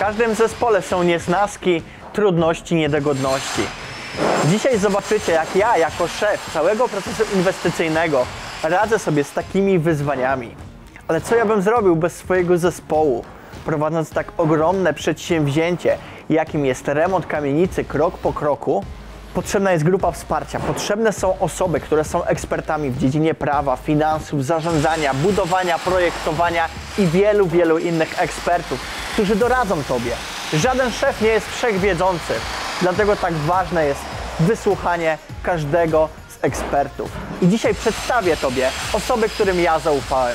każdym zespole są niesnaski, trudności, niedogodności. Dzisiaj zobaczycie, jak ja, jako szef całego procesu inwestycyjnego, radzę sobie z takimi wyzwaniami. Ale co ja bym zrobił bez swojego zespołu, prowadząc tak ogromne przedsięwzięcie, jakim jest remont kamienicy krok po kroku? Potrzebna jest grupa wsparcia, potrzebne są osoby, które są ekspertami w dziedzinie prawa, finansów, zarządzania, budowania, projektowania i wielu innych ekspertów, którzy doradzą Tobie. Żaden szef nie jest wszechwiedzący, dlatego tak ważne jest wysłuchanie każdego z ekspertów. I dzisiaj przedstawię Tobie osoby, którym ja zaufałem.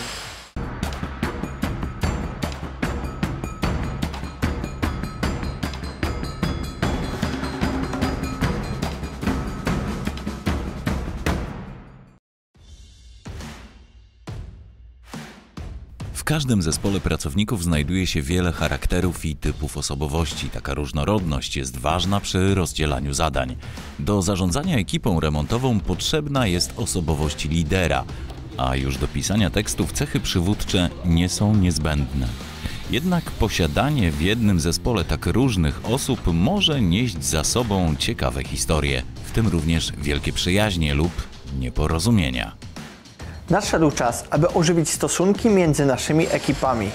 W każdym zespole pracowników znajduje się wiele charakterów i typów osobowości. Taka różnorodność jest ważna przy rozdzielaniu zadań. Do zarządzania ekipą remontową potrzebna jest osobowość lidera, a już do pisania tekstów cechy przywódcze nie są niezbędne. Jednak posiadanie w jednym zespole tak różnych osób może nieść za sobą ciekawe historie, w tym również wielkie przyjaźnie lub nieporozumienia. Nadszedł czas, aby ożywić stosunki między naszymi ekipami.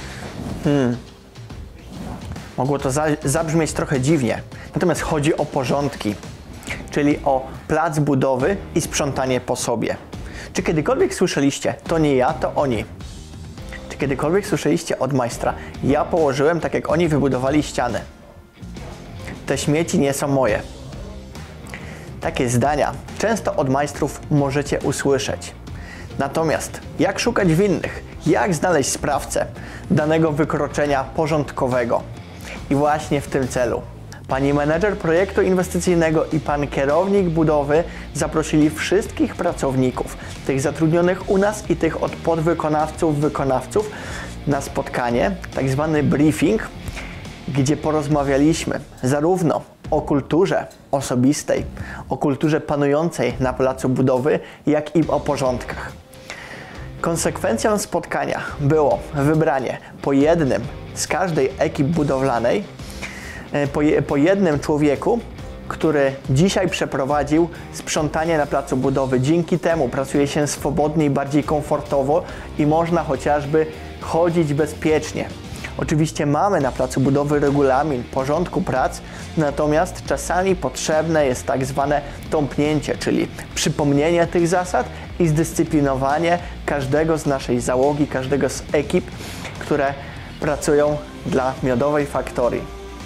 Mogło to zabrzmieć trochę dziwnie, natomiast chodzi o porządki, czyli o plac budowy i sprzątanie po sobie. Czy kiedykolwiek słyszeliście, to nie ja, to oni? Czy kiedykolwiek słyszeliście od majstra, ja położyłem tak jak oni wybudowali ścianę? Te śmieci nie są moje. Takie zdania często od majstrów możecie usłyszeć. Natomiast jak szukać winnych? Jak znaleźć sprawcę danego wykroczenia porządkowego? I właśnie w tym celu pani menedżer projektu inwestycyjnego i pan kierownik budowy zaprosili wszystkich pracowników, tych zatrudnionych u nas i tych od podwykonawców, wykonawców na spotkanie, tak zwany briefing, gdzie porozmawialiśmy zarówno o kulturze osobistej, o kulturze panującej na placu budowy, jak i o porządkach. Konsekwencją spotkania było wybranie po jednym z każdej ekip budowlanej, po jednym człowieku, który dzisiaj przeprowadził sprzątanie na placu budowy. Dzięki temu pracuje się swobodniej, bardziej komfortowo i można chociażby chodzić bezpiecznie. Oczywiście mamy na placu budowy regulamin porządku prac, natomiast czasami potrzebne jest tak zwane tąpnięcie, czyli przypomnienie tych zasad i zdyscyplinowanie każdego z naszej załogi, każdego z ekip, które pracują dla Miodowej Faktorii.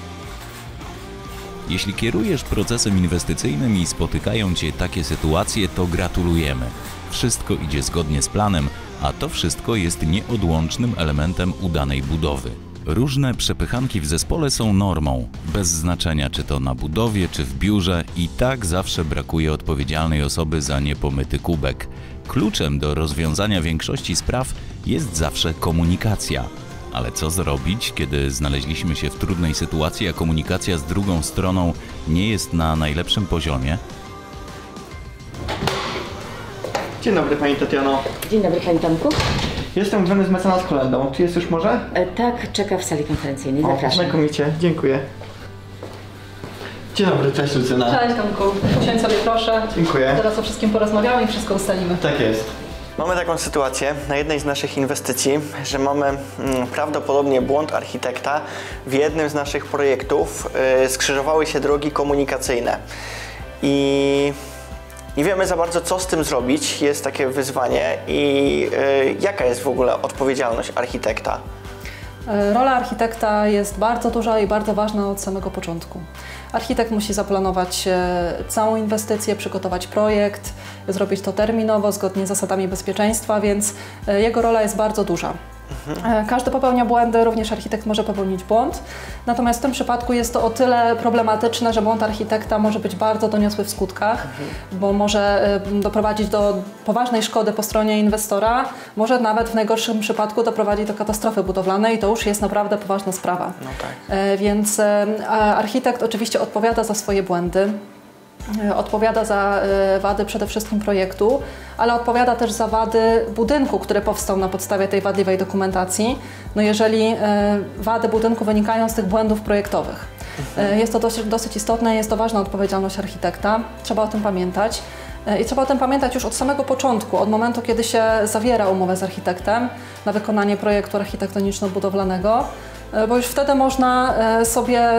Jeśli kierujesz procesem inwestycyjnym i spotykają Cię takie sytuacje, to gratulujemy. Wszystko idzie zgodnie z planem, a to wszystko jest nieodłącznym elementem udanej budowy. Różne przepychanki w zespole są normą, bez znaczenia czy to na budowie, czy w biurze, i tak zawsze brakuje odpowiedzialnej osoby za niepomyty kubek. Kluczem do rozwiązania większości spraw jest zawsze komunikacja. Ale co zrobić, kiedy znaleźliśmy się w trudnej sytuacji, a komunikacja z drugą stroną nie jest na najlepszym poziomie? Dzień dobry Pani Tatiano. Dzień dobry Panie Tomku. Jestem zwany z mecenas Kolendą. Czy jest już może? Tak, czeka w sali konferencyjnej. Zapraszam. Znakomicie, dziękuję. Dzień dobry, cześć Lucyna. Cześć Tomku, usiądź sobie proszę. Dziękuję. Teraz o wszystkim porozmawiamy i wszystko ustalimy. Tak jest. Mamy taką sytuację na jednej z naszych inwestycji, że mamy prawdopodobnie błąd architekta. W jednym z naszych projektów skrzyżowały się drogi komunikacyjne i nie wiemy za bardzo, co z tym zrobić. Jest takie wyzwanie i jaka jest w ogóle odpowiedzialność architekta? Rola architekta jest bardzo duża i bardzo ważna od samego początku. Architekt musi zaplanować całą inwestycję, przygotować projekt, zrobić to terminowo, zgodnie z zasadami bezpieczeństwa, więc jego rola jest bardzo duża. Każdy popełnia błędy, również architekt może popełnić błąd, natomiast w tym przypadku jest to o tyle problematyczne, że błąd architekta może być bardzo doniosły w skutkach, bo może doprowadzić do poważnej szkody po stronie inwestora, może nawet w najgorszym przypadku doprowadzić do katastrofy budowlanej i to już jest naprawdę poważna sprawa. No tak. Więc architekt oczywiście odpowiada za swoje błędy. odpowiada za wady przede wszystkim projektu, ale odpowiada też za wady budynku, który powstał na podstawie tej wadliwej dokumentacji, no jeżeli wady budynku wynikają z tych błędów projektowych. Jest to dosyć istotne, jest to ważna odpowiedzialność architekta, trzeba o tym pamiętać. I trzeba o tym pamiętać już od samego początku, od momentu, kiedy się zawiera umowę z architektem na wykonanie projektu architektoniczno-budowlanego, bo już wtedy można sobie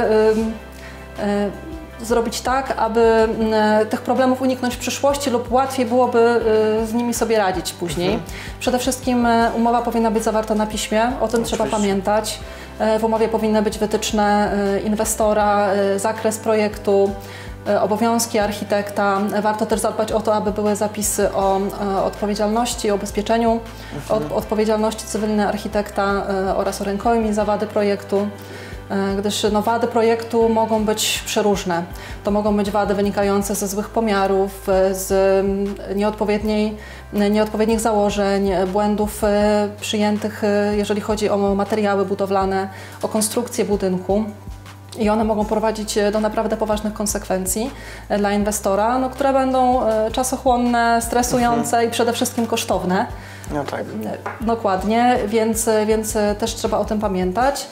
zrobić tak, aby tych problemów uniknąć w przyszłości lub łatwiej byłoby z nimi sobie radzić później. Przede wszystkim umowa powinna być zawarta na piśmie, o tym trzeba pamiętać. W umowie powinny być wytyczne inwestora, zakres projektu, obowiązki architekta. Warto też zadbać o to, aby były zapisy o odpowiedzialności, o ubezpieczeniu odpowiedzialności cywilnej architekta oraz o rękojmi za wady projektu. Gdyż wady projektu mogą być przeróżne. To mogą być wady wynikające ze złych pomiarów, z nieodpowiednich założeń, błędów przyjętych, jeżeli chodzi o materiały budowlane, o konstrukcję budynku. I one mogą prowadzić do naprawdę poważnych konsekwencji dla inwestora, no, które będą czasochłonne, stresujące i przede wszystkim kosztowne. No tak. Dokładnie, więc też trzeba o tym pamiętać.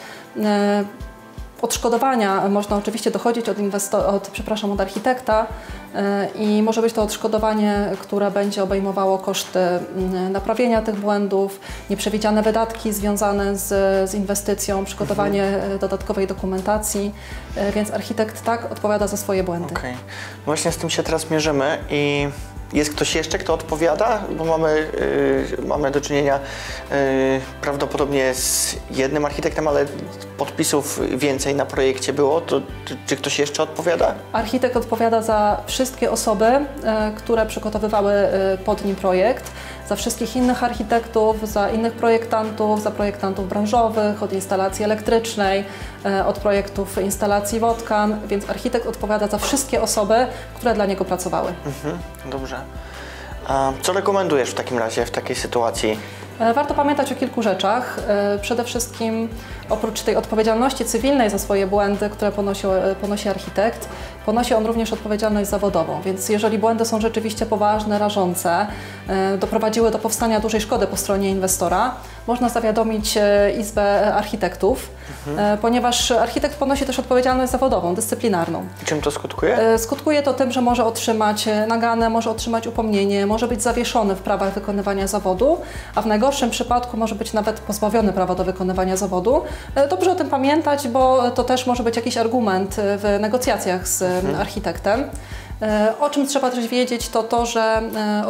Odszkodowania można oczywiście dochodzić od architekta i może być to odszkodowanie, które będzie obejmowało koszty naprawienia tych błędów, nieprzewidziane wydatki związane z inwestycją, przygotowanie dodatkowej dokumentacji, więc architekt tak odpowiada za swoje błędy. Okej. Właśnie z tym się teraz mierzymy i jest ktoś jeszcze, kto odpowiada? Bo mamy do czynienia prawdopodobnie z jednym architektem, ale podpisów więcej na projekcie było. To czy ktoś jeszcze odpowiada? Architekt odpowiada za wszystkie osoby, które przygotowywały pod nim projekt, za wszystkich innych architektów, za innych projektantów, za projektantów branżowych, od instalacji elektrycznej, od projektów instalacji wodkan, więc architekt odpowiada za wszystkie osoby, które dla niego pracowały. Dobrze. A co rekomendujesz w takim razie, w takiej sytuacji? Warto pamiętać o kilku rzeczach. Przede wszystkim oprócz tej odpowiedzialności cywilnej za swoje błędy, które ponosi architekt, ponosi on również odpowiedzialność zawodową, więc jeżeli błędy są rzeczywiście poważne, rażące, doprowadziły do powstania dużej szkody po stronie inwestora, można zawiadomić Izbę Architektów, ponieważ architekt ponosi też odpowiedzialność zawodową, dyscyplinarną. Czym to skutkuje? Skutkuje to tym, że może otrzymać naganę, może otrzymać upomnienie, może być zawieszony w prawach wykonywania zawodu, a w najgorszym przypadku może być nawet pozbawiony prawa do wykonywania zawodu. Dobrze o tym pamiętać, bo to też może być jakiś argument w negocjacjach z architektem. O czym trzeba też wiedzieć, to to, że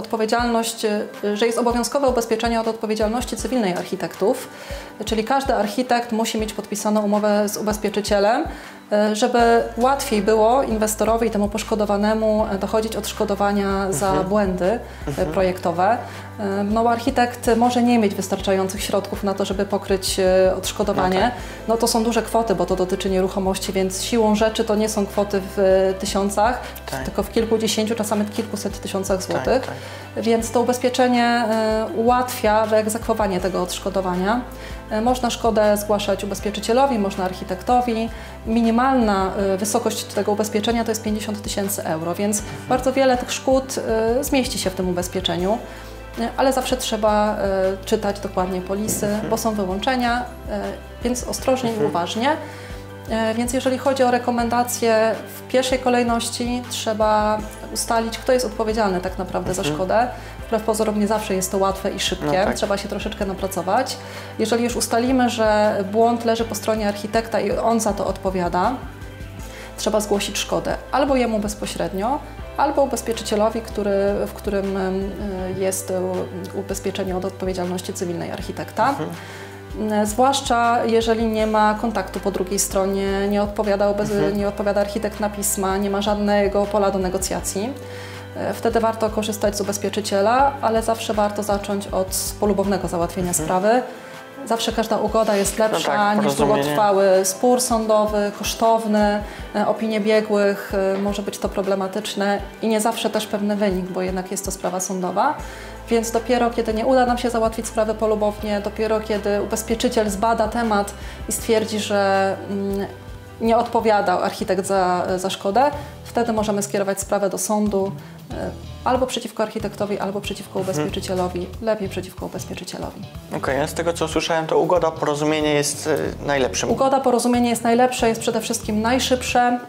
że jest obowiązkowe ubezpieczenie od odpowiedzialności cywilnej architektów, czyli każdy architekt musi mieć podpisaną umowę z ubezpieczycielem, żeby łatwiej było inwestorowi i temu poszkodowanemu dochodzić odszkodowania za błędy projektowe. No, architekt może nie mieć wystarczających środków na to, żeby pokryć odszkodowanie. No tak. No to są duże kwoty, bo to dotyczy nieruchomości, więc siłą rzeczy to nie są kwoty w tysiącach, tylko w kilkudziesięciu, czasami kilkuset tysiącach złotych. Więc to ubezpieczenie ułatwia wyegzekwowanie tego odszkodowania. Można szkodę zgłaszać ubezpieczycielowi, można architektowi. Minimalna wysokość tego ubezpieczenia to jest 50 000 euro, więc bardzo wiele tych szkód zmieści się w tym ubezpieczeniu. Ale zawsze trzeba czytać dokładnie polisy, bo są wyłączenia, więc ostrożnie i uważnie. Więc jeżeli chodzi o rekomendacje, w pierwszej kolejności trzeba ustalić, kto jest odpowiedzialny tak naprawdę za szkodę. Wbrew pozorom nie zawsze jest to łatwe i szybkie, trzeba się troszeczkę napracować. Jeżeli już ustalimy, że błąd leży po stronie architekta i on za to odpowiada, trzeba zgłosić szkodę albo jemu bezpośrednio, albo ubezpieczycielowi, w którym jest ubezpieczenie od odpowiedzialności cywilnej architekta. Zwłaszcza jeżeli nie ma kontaktu po drugiej stronie, nie odpowiada architekt na pisma, nie ma żadnego pola do negocjacji. Wtedy warto korzystać z ubezpieczyciela, ale zawsze warto zacząć od polubownego załatwienia sprawy. Zawsze każda ugoda jest lepsza niż długotrwały spór sądowy, kosztowny, opinie biegłych, może być to problematyczne i nie zawsze też pewny wynik, bo jednak jest to sprawa sądowa. Więc dopiero kiedy nie uda nam się załatwić sprawy polubownie, dopiero kiedy ubezpieczyciel zbada temat i stwierdzi, że nie odpowiadał architekt za szkodę, wtedy możemy skierować sprawę do sądu albo przeciwko architektowi, albo przeciwko ubezpieczycielowi, lepiej przeciwko ubezpieczycielowi. Okej, z tego co słyszałem, to ugoda, porozumienie jest najlepszym. Ugoda, porozumienie jest najlepsze, jest przede wszystkim najszybsze,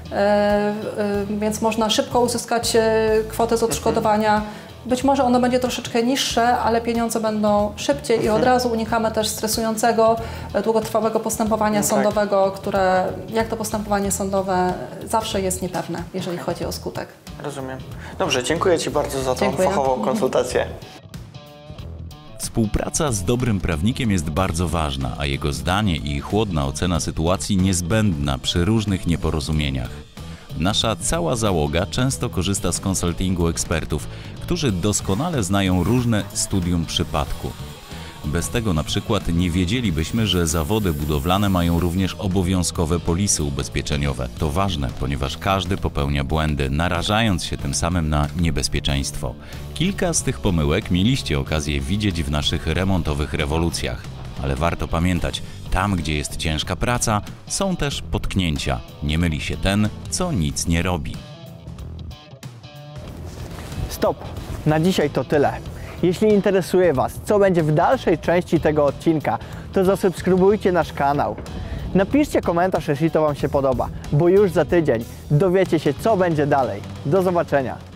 więc można szybko uzyskać kwotę z odszkodowania. Być może ono będzie troszeczkę niższe, ale pieniądze będą szybciej i od razu unikamy też stresującego, długotrwałego postępowania sądowego, które, jak to postępowanie sądowe, zawsze jest niepewne, jeżeli chodzi o skutek. Rozumiem. Dobrze, dziękuję Ci bardzo za tą Dziękuję. fachową konsultację. Współpraca z dobrym prawnikiem jest bardzo ważna, a jego zdanie i chłodna ocena sytuacji niezbędna przy różnych nieporozumieniach. Nasza cała załoga często korzysta z konsultingu ekspertów, którzy doskonale znają różne studium przypadku. Bez tego na przykład nie wiedzielibyśmy, że zawody budowlane mają również obowiązkowe polisy ubezpieczeniowe. To ważne, ponieważ każdy popełnia błędy, narażając się tym samym na niebezpieczeństwo. Kilka z tych pomyłek mieliście okazję widzieć w naszych remontowych rewolucjach. Ale warto pamiętać, tam gdzie jest ciężka praca, są też potknięcia. Nie myli się ten, co nic nie robi. Stop! Na dzisiaj to tyle. Jeśli interesuje Was, co będzie w dalszej części tego odcinka, to zasubskrybujcie nasz kanał. Napiszcie komentarz, jeśli to Wam się podoba, bo już za tydzień dowiecie się, co będzie dalej. Do zobaczenia!